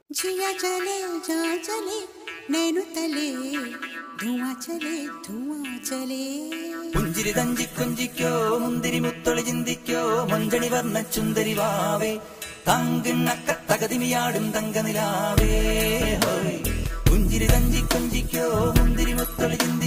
जिया चले जा चले नैनु तले धुआं चले പുഞ്ചിരി തഞ്ചി കൊഞ്ചിക്കോ മുന്തിരി മുത്തൊളി ചിന്തിക്കോ മഞ്ചണി വർണ്ണ ചുന്ദരി വാവേ തങ്കിണ്ണക്ക തകതിമിയാടും തങ്കനിലാവേ പുഞ്ചിരി തഞ്ചി കൊഞ്ചിക്കോ മുന്തിരി മുത്തൊളി ചിന്തി